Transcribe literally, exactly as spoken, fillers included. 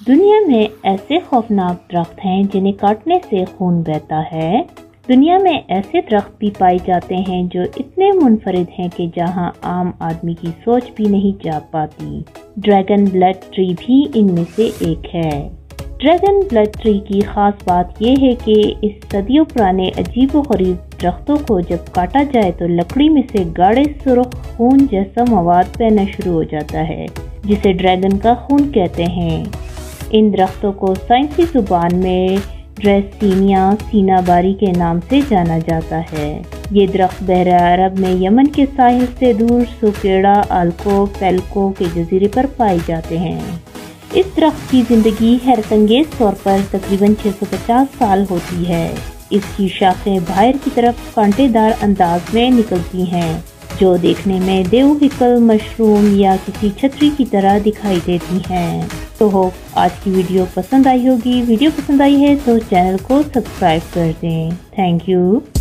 دنیا میں ایسے خوفناک درخت ہیں جنہیں کاٹنے سے خون بہتا ہے۔ دنیا میں ایسے درخت بھی پائے جاتے ہیں جو اتنے منفرد ہیں کہ جہاں عام آدمی کی سوچ بھی نہیں جا پاتی۔ ڈریگن بلڈ ٹری بھی ان میں سے ایک ہے۔ ڈریگن بلڈ ٹری کی خاص بات یہ ہے کہ اس صدیوں پرانے عجیب و غریب درختوں کو جب کاٹا جائے تو لکڑی میں سے گاڑھے سرخ خون جیسا مواد بہنا شروع ہو جاتا ہے، جسے ڈریگن کا خون کہتے ہیں۔ ان درختوں کو سائنسی زبان میں ڈریسینیا سینا باری کے نام سے جانا جاتا ہے۔ یہ درخت بحر عرب میں یمن کے ساحل سے دور سوکیڑا آلکو پیلکو کے جزیرے پر پائے جاتے ہیں۔ اس درخت کی زندگی حیرت انگیز طور پر تقریباً چھ سو پچاس سال ہوتی ہے۔ اس کی شاخیں باہر کی طرف کانٹے دار انداز میں نکلتی ہیں، جو دیکھنے میں دیو ہکل مشروم یا کسی چھتری کی طرح دکھائی دیتی ہیں۔ تو ہوپ آج کی ویڈیو پسند آئی ہوگی۔ ویڈیو پسند آئی ہے تو چینل کو سبسکرائب کر دیں۔ Thank you.